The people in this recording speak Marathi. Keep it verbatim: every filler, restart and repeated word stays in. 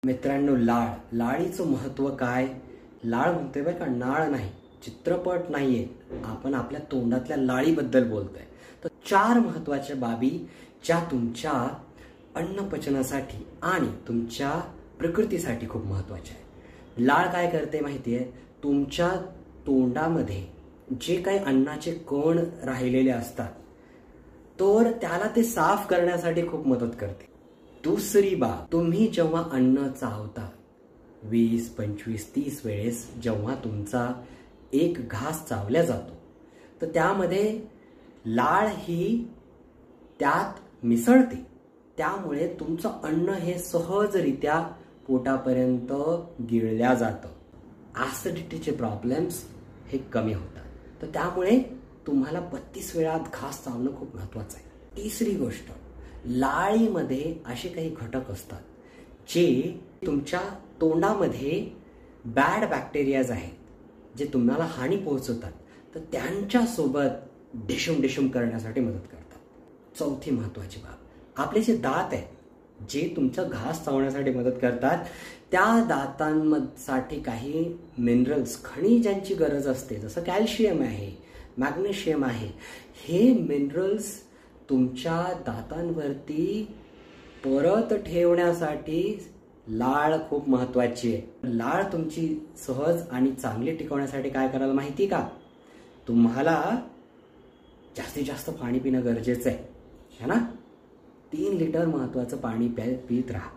मित्रांनो, लाळ लाळीचं महत्व काय? लाळ म्हणतोय बरं का, नाळ नाही, चित्रपट नाहीये, आपण आपल्या तोंडातल्या लाळीबद्दल बोलतोय. तर चार महत्वाच्या बाबी ज्या तुमच्या अन्नपचनासाठी आणि तुमच्या प्रकृतीसाठी खूप महत्वाच्या आहे. लाळ काय करते माहितीये? तुमच्या तोंडामध्ये जे काही अन्नाचे कण राहिलेले असतात तर त्याला ते साफ करण्यासाठी खूप मदत करते. दुसरी बाब, तुम्ही जेव्हा अन्न चावता वीस पंचवीस तीस वेळेस जेव्हा तुमचा एक घास चावल्या जातो तर त्यामध्ये लाळ ही त्यात मिसळते. त्यामुळे तुमचं अन्न हे सहजरित्या पोटापर्यंत गिळल्या जातं. ऍसिडिटीचे प्रॉब्लेम्स हे कमी होतात. तर त्यामुळे तुम्हाला बत्तीस वेळा घास चावणं खूप महत्वाचं आहे. तिसरी गोष्ट, लाळीमध्ये असे काही घटक असतात जे तुमच्या तोंडामध्ये बॅड बॅक्टेरियाज आहेत जे तुम्हाला हानी पोहोचवतात, तर त्यांच्यासोबत डिशुम डिशुम करण्यासाठी मदत करतात. चौथी महत्वाची बाब, आपले जे दात आहेत जे तुमचं घास चावण्यासाठी मदत करतात, त्या दातांसाठी काही मिनरल्स, खनिजांची गरज असते, जसं कॅल्शियम आहे, मॅग्नेशियम आहे. हे मिनरल्स तुमच्या दातांवरती परत ठेवण्यासाठी लाळ खूप महत्वाची आहे. लाळ तुमची सहज आणि चांगली टिकवण्यासाठी काय करायला माहिती का? तुम्हाला जास्तीत जास्त पाणी पिणं गरजेचं आहे, है ना? तीन लिटर महत्वाचं पाणी प्या पीत राहा.